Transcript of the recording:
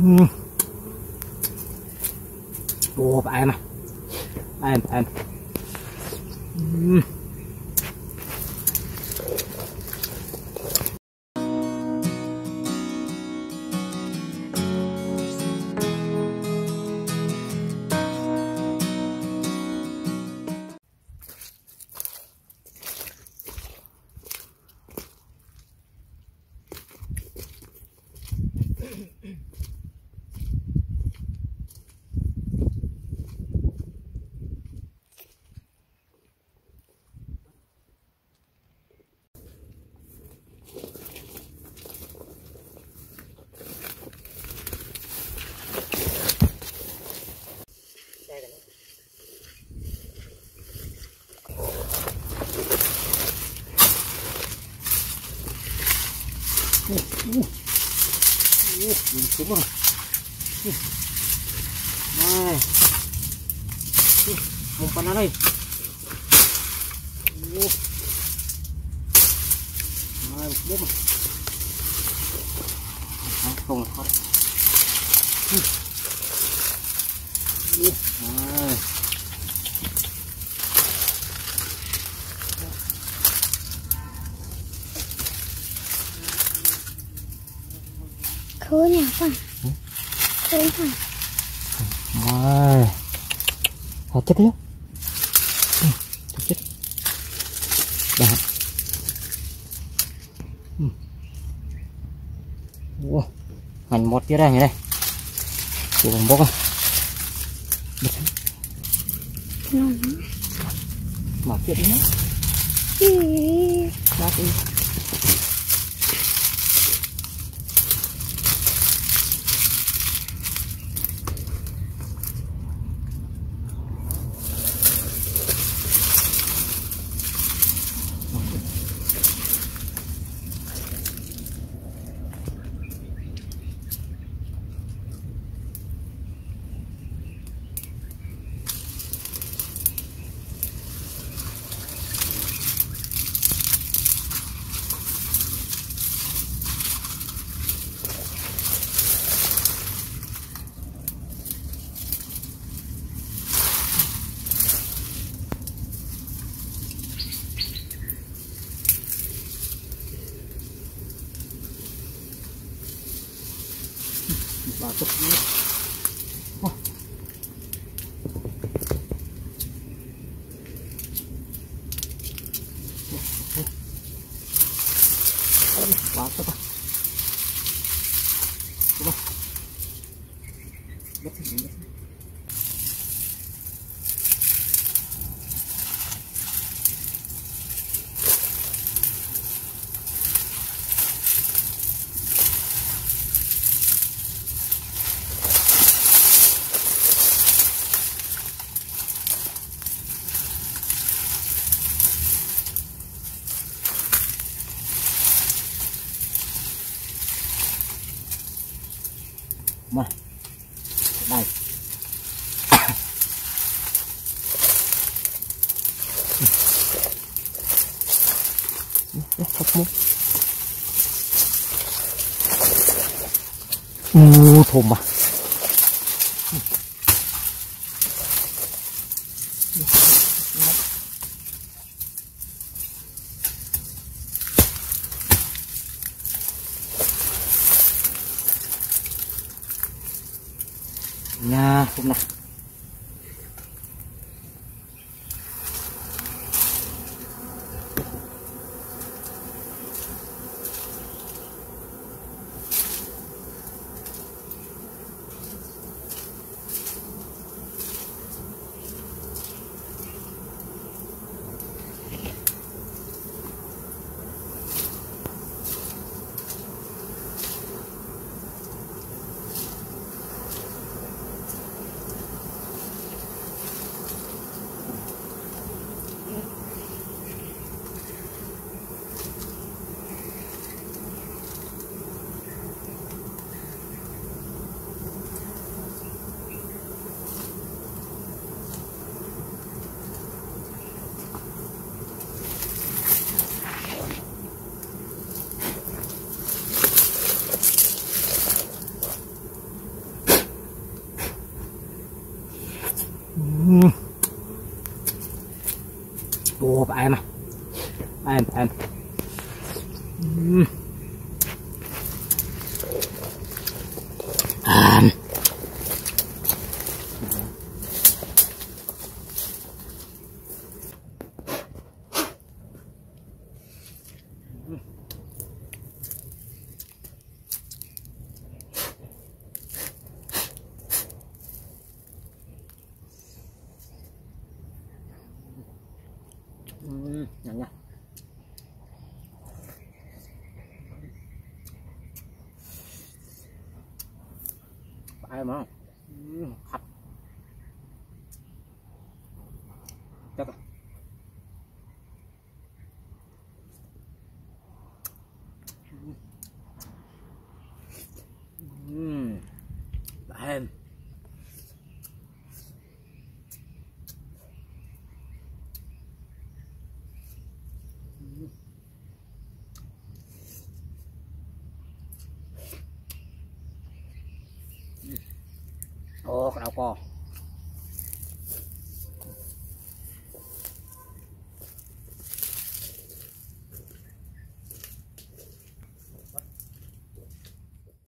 Ồ, bạn này. Bạn. Nhìn xuống rồi. Đây. Một con nó đây. Rồi, một bếp này. Không là thoát. Rồi. Khứa nhà con. Khứa con. Rồi. Chết đấy. Chết. Đó. Wow. Hành một tiết đây này đây. Cuồng bốc à. Mở chuyện đi nhé. Bác đi. Bà tục nữa. Bà tục à. Đất thì đất. Mà đây thùng mà nha không nào. ô bà em à em nhanh nha. Ai mà hấp chắc à. Em ô đau co